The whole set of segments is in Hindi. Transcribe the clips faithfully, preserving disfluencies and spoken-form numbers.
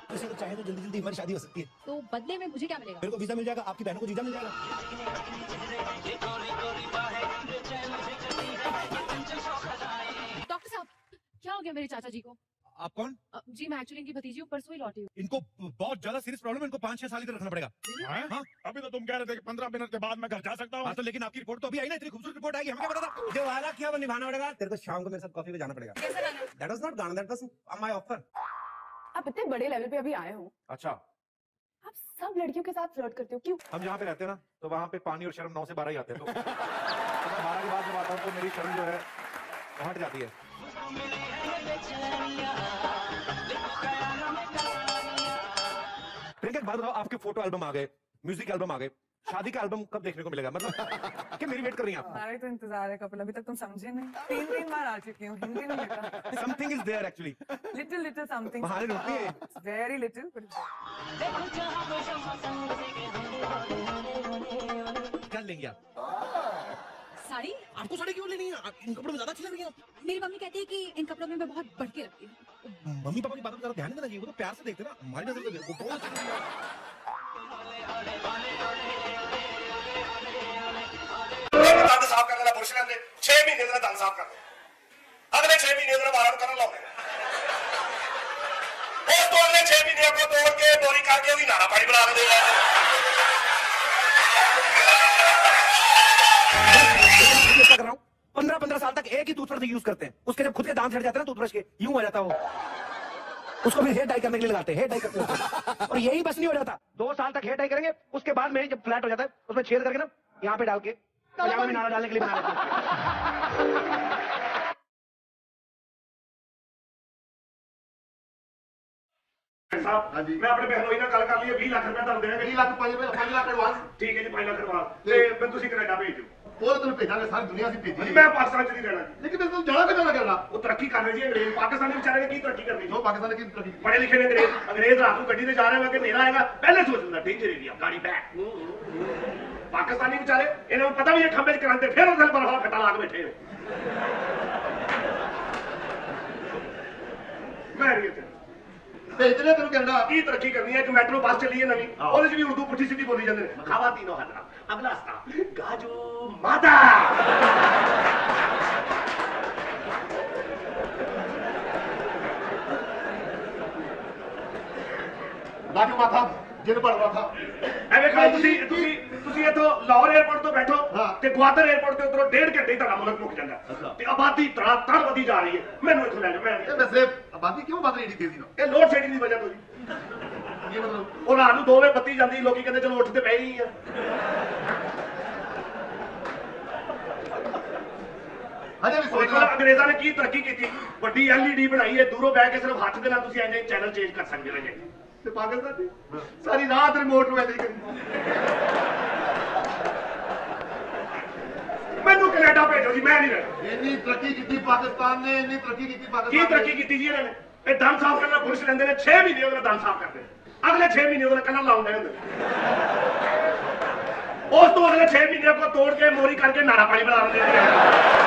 वैसे तो चाहे तो जल्दी जल्दी हमारी शादी हो सकती है। तो बदले में मुझे क्या मिलेगा? मेरे को वीजा मिल जाएगा, आपकी बहनों को वीजा मिल जाएगा। डॉक्टर साहब, क्या हो गया मेरे चाचा जी को? आप कौन? अ, जी मैं एक्चुअली इनकी भतीजी हूँ, परसों ही लौटी हूँ। इनको बहुत ज्यादा सीरियस प्रॉब्लम है, इनको पाँच छह साल इधर रखना पड़ेगा। हाँ? हाँ? अभी तो तुम कह रहे थे कि पंद्रह मिनट के बाद मैं घर जा सकता हूँ। हाँ तो लेकिन आपकी रिपोर्ट तो अभी आई ना, इतनी खूबसूरत रिपोर्ट आएगी, हमें क्या पता था? जो वादा किया वो निभाना पड़ेगा। तेरे को शाम को मेरे साथ कॉफी पे जाना पड़ेगा। कैसे जाना? That was not Ghana, that was my offer. आप इतने बड़े लेवल पे अभी आए हो, अच्छा, आप सब लड़कियों के साथ फ्लर्ट करते हो, क्यों? हम जहाँ पे रहते हैं ना, तो वहाँ पे पानी और शर्म नौ से बारह ही आते हैं, तो तो मैं बारह के बाद जब आता हूँ तो मेरी शर्म जो है वो हट जाती है। प्रियंका, एक बात बताओ, आपके फोटो एल्बम आ गए, म्यूजिक एल्बम आ गए, शादी का एल्बम कब देखने को मिलेगा? मतलब कि मेरी वेट कर रही हैं आप? हमारा ही तो इंतजार है कपिल, अभी तक तुम समझे नहीं। तीन तीन बार आ चुकी हूँ, हिंदी नहीं लिखा। Something is there actually. Little little something, बहाने ढूंढती है। Very little. क्या लेंगे आप? साड़ी? आपको साड़ी क्यों लेनी है? आप इन कपड़ों में ज्यादा अच्छी लग रही हैं आप। मेरी मम्मी कहती है कि इन कपड़ों में मैं बहुत बढ़ के लगती हूँ। मम्मी पापा की बातों पर जरा ध्यान देना चाहिए, वो तो प्यार से देखते ना, हमारी नजर से देखो बहुत अच्छी लग रही है। दंद साफ करने का पुरुष लेंदे छह महीने का दंद साफ करते, अगले छह महीने का वाला करन लाਉਂਦੇ ਉਸ ਤੋਂ अगले छह महीने को तोड़ के बोरी करके ਉਹਦੀ ਨਾਰਾ ਪਾਣੀ ਬਣਾ ਦਿੰਦੇ ਆ। कर रहा हूँ, पंद्रह पंद्रह साल तक एक ही टूथब्रश यूज करते हैं, उसके जब खुद के दांत हट जाते हैं ना टूथब्रश के, यूं हो जाता वो, उसको भी हेयर डाई करने के लिए लगाते हैं, हेयर डाई करते हैं। और यही बस नहीं हो जाता, दो साल तक हेयर डाई करेंगे, उसके बाद में जब फ्लैट हो जाता है उसमें छेद करके ना यहाँ पे डाल के पजामा में नारा डालने के लिए बना लेते हैं। साहब मैं अपने बहनोई ਨਾਲ ਗੱਲ ਕਰ ਲਈ, बीस लाख रुपए ਤੁਹਾਨੂੰ ਦੇਣਗੇ। बीस लाख पाँच लाख एडवांस, ठीक है जी, पाँच लाख एडवांस ਤੇ ਮੈਂ ਤੁਸੀਂ ਕੈਨੇਡਾ ਭੇਜ ਦਿਓ। ਉਹ ਤੈਨੂੰ ਭੇਜਾਂਗੇ, ਸਾਰੀ ਦੁਨੀਆ ਅਸੀਂ ਭੇਜੀ। ਮੈਂ ਪਾਕਿਸਤਾਨ ਚ ਨਹੀਂ ਰਹਿਣਾ ਜੀ। ਲੇਕਿਨ ਤੈਨੂੰ ਜਾਣਾ ਕਿੱਥੇ ਨਾ ਕਰਨਾ? ਉਹ ਤਰੱਕੀ ਕਰ ਰਹੇ ਜੀ ਅੰਗਰੇਜ਼, ਪਾਕਿਸਤਾਨੀ ਵਿਚਾਰੇ ਨੇ ਕੀ ਤਰੱਕੀ ਕਰਨੀ? ਜੋ ਪਾਕਿਸਤਾਨ ਕੀ ਤਰੱਕੀ? ਪੜ੍ਹੇ ਲਿਖੇ ਨੇ ਅੰਗਰੇਜ਼, ਅੰਗਰੇਜ਼ ਰਾਤ ਨੂੰ ਗੱਡੀ ਤੇ ਜਾ ਰਹੇ ਹੋਣਗੇ, ਹਨੇਰਾ ਆਏਗਾ, ਪਹਿਲੇ ਸੋਚ ਲੈਂਦਾ ਡੇਂਜਰ ਏਰੀਆ, ਗਾੜੀ ਬੈਕ। ਪਾਕਿਸਤਾਨੀ ਵਿਚਾਰੇ ਇਹਨਾਂ ਨੂੰ ਪਤਾ ਵੀ ਇਹ ਖੰਭੇ ਚ ਕਰਾਂਦੇ, ਫਿਰ ਉਹਦੇ ਬਰਫ ਵਾਲਾ ਖੱਟਾ ਲਾ ਕੇ ਬੈਠੇ ਨੇ। ਮੈਂ ਨਹੀਂ ਇੱਥੇ ਭੇਜਦੇ ਤੈਨੂੰ ਕੈਨੇਡਾ। ਕੀ ਤਰੱਕੀ ਕਰਨੀ ਹੈ? ਇੱਕ ਮੈਟਰੋ ਬੱਸ ਚੱਲੀ ਹੈ ਨਵੀਂ, ਉਹਦੇ ਚ ਵੀ ਉਰਦੂ ਪੁੱਠੀ ਸਿੱਧੀ ਬੋਲੀ ਜਾਂਦੇ ਨੇ। ਖਾਵਾ तीनों हजरा, अगला स्था गाजू माता। गाजू माथा जिन पड़वा था। ਐਵੇਂ ਕਹੋ ਤੁਸੀਂ ਤੁਸੀਂ ਤੁਸੀਂ ਇੱਥੋਂ ਲਾਹੌਰ 에ਅਰਪੋਰਟ ਤੋਂ ਬੈਠੋ ਤੇ ਗਵਾਦਰ 에ਅਰਪੋਰਟ ਤੇ ਉਧਰੋਂ ਡੇਢ ਘੰਟੇ ਤੁਹਾਡਾ ਮੁਲਕ ਮੁੱਕ ਜਾਂਦਾ ਤੇ ਆਬਾਦੀ ਤੜਾ ਤੜ ਵਧੀ ਜਾ ਰਹੀ ਹੈ। ਮੈਨੂੰ ਇੱਥੋਂ ਲੈ ਜਾਓ। ਮੈਂ ਇਹ ਵੈਸੇ ਆਬਾਦੀ ਕਿਉਂ ਵੱਧ ਰਹੀ ਏਡੀ ਤੇਜ਼ੀ ਨਾਲ? ਇਹ ਲੋਡ ਸ਼ੈਡਿੰਗ ਦੀ ਵਜ੍ਹਾ ਤੋਂ ਜੀ। ਇਹ ਮਤਲਬ ਉਹ ਰਾਤ ਨੂੰ ਦੋ ਵਜੇ ਬੱਤੀ ਜਾਂਦੀ, ਲੋਕੀ ਕਹਿੰਦੇ ਚਲੋ ਉੱਠ ਤੇ ਪੈ ਗਈ ਆ। ਹਜੇ ਵੀ ਦੇਖੋ ਸੋਚਣਾ। ਅੰਗਰੇਜ਼ਾਂ ਨੇ ਕੀ ਤਰੱਕੀ ਕੀਤੀ, ਵੱਡੀ ਐਲਈਡੀ ਬਣਾਈ ਹੈ, ਦੂਰੋਂ ਬਹਿ ਕੇ ਸਿਰਫ ਹੱਥ ਦੇ ਨਾਲ ਤੁਸੀਂ ਐਨੇ ਚੈਨਲ ਚੇਂਜ ਕਰ ਸਕਦੇ ਹੋ ਜੀ। ਤੇ ਪਾਕਿਸਤਾਨ ਦੀ ਸਾਰੀ ਰਾਤ ਰਿਮੋਟ ਨੂੰ ਐਵੇਂ ਕਰੀ। ਮੈਨੂੰ ਕੈਨੇਡਾ ਭੇਜੋ ਜੀ, ਮੈਂ ਨਹੀਂ ਰਹਿਣਾ। ਇੰਨੀ ਤਰੱਕੀ ਕੀਤੀ ਪਾਕਿਸਤਾਨ ਨੇ, ਇੰਨੀ ਤਰੱਕੀ ਕੀਤੀ ਕੀ ਪਾਕਿਸਤਾਨ ਤਰੱਕੀ ਕੀਤੀ ਜੀ ਇਹਨਾਂ ਨੇ? ਇਹ ਦੰਦ ਸਾਫ਼ ਕਰਨਾ ਪੁਲਿਸ ਲੈਂਦੇ ਨੇ, ਛੇ ਮਹੀਨੇ ਉਹਦਾ ਦੰਦ ਸਾਫ਼ ਕਰਦੇ, ਅਗਲੇ ਛੇ ਮਹੀਨੇ ਉਹਦਾ ਕੰਨਾਂ ਲਾਉਂਦੇ ਹੁੰਦੇ, ਉਸ ਤੋਂ ਅਗਲੇ ਛੇ ਮਹੀਨੇ ਕੋ ਤੋੜ ਕੇ ਮੋਰੀ ਕਰਕੇ ਨਾਰਾ ਪਾਣੀ ਬਣਾ ਦਿੰਦੇ ਨੇ।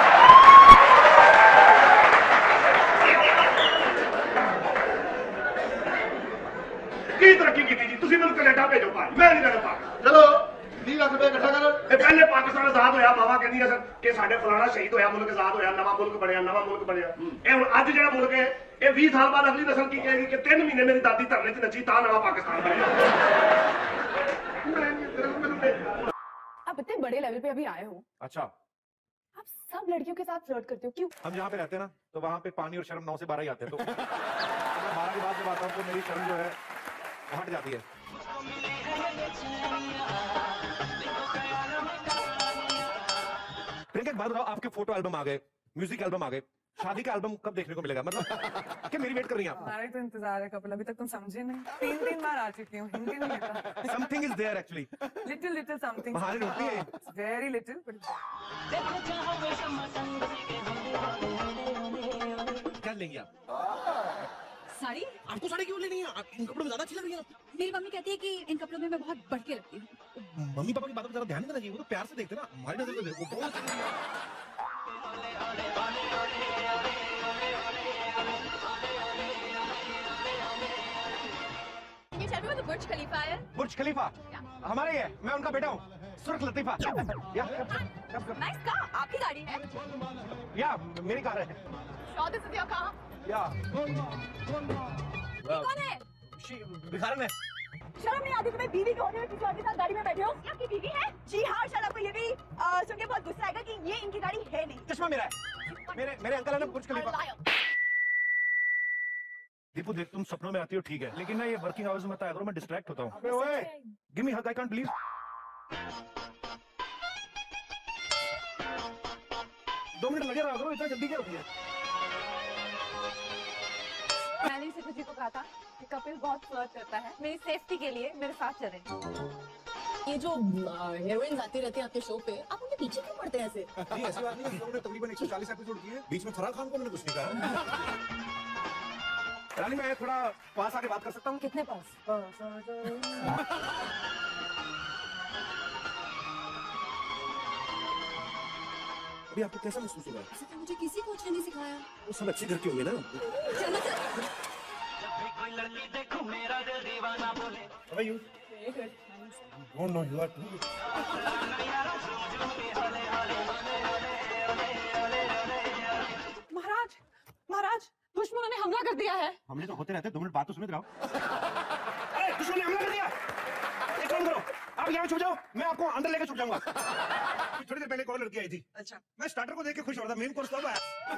ਕੀ ਤਰੱਕੀ ਕੀਤੀ ਜੀ? ਤੁਸੀਂ ਮੈਨੂੰ ਕੈਨੇਡਾ ਭੇਜੋ ਭਾਈ, ਮੈਂ ਨਹੀਂ ਰਹਿਣਾ ਭਾਈ। ਚਲੋ बीस लाख रुपए इकट्ठा कर। ਇਹ ਪਹਿਲੇ ਪਾਕਿਸਤਾਨ ਆਜ਼ਾਦ ਹੋਇਆ, ਬਾਵਾ ਕਹਿੰਦੀਆਂ ਸਨ ਕਿ ਸਾਡੇ ਫਲਾਣਾ ਸ਼ਹੀਦ ਹੋਇਆ, ਮੁਲਕ ਆਜ਼ਾਦ ਹੋਇਆ, ਨਵਾਂ ਮੁਲਕ ਬਣਿਆ, ਨਵਾਂ ਮੁਲਕ ਬਣਿਆ। ਇਹ ਹੁਣ ਅੱਜ ਜਿਹੜਾ ਮੁਲਕ ਹੈ, ਇਹ ਵੀਹ ਸਾਲ ਬਾਅਦ ਅਗਲੀ ਨਸਲ ਕੀ ਕਹੇਗੀ ਕਿ ਤਿੰਨ ਮਹੀਨੇ ਮੇਰੀ ਦਾਦੀ ਧਰਨੇ 'ਚ ਨੱਚੀ ਤਾਂ ਨਵਾਂ ਪਾਕਿस्तान ਬਣਿਆ। आप इतने बड़े लेवल पे अभी आए हो, अच्छा, आप सब लड़कियों के साथ फ्लर्ट करते हो, क्यों? हम जहाँ पे रहते हैं ना, तो वहाँ पे पानी और शर्म नौ से बारह ही आते हैं, तो मैं बारह के बाद जब आता हूँ तो मेरी शर्म जो है वो हट जाती है। प्रियंका, एक बात बताओ, आपके फोटो एल्बम आ गए, म्यूजिक एल्बम आ गए, शादी का एल्बम कब देखने को मिलेगा? मतलब कि मेरी वेट कर रही हैं आप? हमारा ही तो इंतजार है कपिल, अभी तक तुम समझे नहीं। तीन तीन बार आ चुकी हूँ, हिंदी नहीं लिखा। Something is there actually. Little little something, बहाने ढूंढती है। Very little. क्या लेंगे आप? साड़ी? आपको साड़ी क्यों लेनी है? आप इन कपड़ों में ज्यादा अच्छी लग रही हैं आप। मेरी मम्मी कहती है कि इन कपड़ों में मैं बहुत बढ़ के लगती हूँ। मम्मी पापा की बातों पर जरा ध्यान देना चाहिए, वो तो प्यार से देखते ना, हमारी नजर से देखो बहुत अच्छी लग रही है। you know the Burj Khalifa है? बुर्ज खलीफा हमारा ही है, मैं उनका बेटा हूँ, सुर्ख लतीफा। या Nice car, आपकी गाड़ी है? या मेरी कार है। Sure, this is your car. या ये कौन है? भिखारन है। शर्म नहीं आती तुम्हें? बीवी के होने में किसी और के साथ गाड़ी में बैठे हो? ये आपकी बीवी है? जी हाँ, शायद आपको ये भी अ, सुन के बहुत गुस्सा आएगा कि ये इनकी गाड़ी है नहीं। चश्मा मेरा है, मेरे मेरे अंकल है ना बुर्ज खलीफा। दीपू देख, तुम सपनों में आती हो ठीक है, लेकिन ना ये वर्किंग आवर्स में मत आया करो, मैं डिस्ट्रैक्ट होता हूँ। ओए, give me hug, I can't believe. दो मिनट लगे रहा करो, इतना जल्दी क्या होती है? मैंने इसे किसी को कहा था कि कपिल बहुत फ्लर्ट करता है, मेरी सेफ्टी के लिए मेरे साथ चले। ये जो हीरोइन आती रहती है आपके शो पे, आप उनके पीछे क्यों पड़ते हैं ऐसे? नहीं ऐसी बात नहीं है, उन्होंने तकरीबन एक सौ चालीस एपिसोड किए, बीच में फराह खान को मैंने कुछ नहीं कहा। रानी मैं थोड़ा पास आके बात कर सकता हूँ? कितने पास? अभी आपको कैसा महसूस हो रहा है? ऐसे तो मुझे किसी कोच ने नहीं सिखाया। वो सब अच्छे घर के होंगे ना। चलो चलो। How are you? Oh no, you are too. महाराज, महाराज, दुश्मनों ने हमला कर दिया है। हमले तो होते रहते, दो मिनट बात तो सुनते रहो। अरे दुश्मन ने हमला कर दिया। एक काम करो, आप यहाँ छुप जाओ, मैं आपको अंदर लेके छुप जाऊंगा। थोड़ी देर पहले कॉल लड़की आई थी। अच्छा। मैं स्टार्टर को देख के खुश हो रहा था, मेन कोर्स कब आया?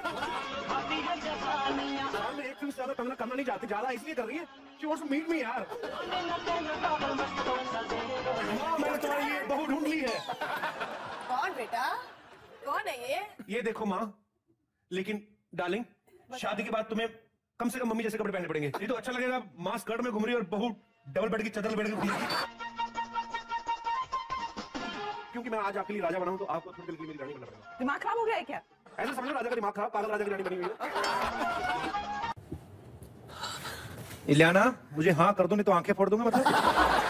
मैं एक फिल्म से ज्यादा कंगना करना नहीं चाहती, ज्यादा इसलिए कर रही है कि वो मीट मी यार। माँ मैंने तुम्हारी ये बहू ढूंढ ली है। कौन बेटा? कौन है ये? ये देखो माँ, लेकिन डार्लिंग शादी के बाद तुम्हें कम से कम मम्मी जैसे कपड़े पहनने पड़ेंगे। ये तो अच्छा लगेगा माँ स्कर्ट में घूम रही है और बहू डबल बेड की चादर बेड की। क्योंकि मैं आज आपके लिए राजा बना हूं, तो आपको थोड़ी देर के लिए मेरी रानी बनना पड़ेगा। दिमाग खराब हो गया है क्या? ऐसा समझो राजा का दिमाग खराब, पागल राजा की रानी बनी हुई है। इलियाना मुझे हाँ कर दो, नहीं तो आंखें फोड़ दूंगा मतलब।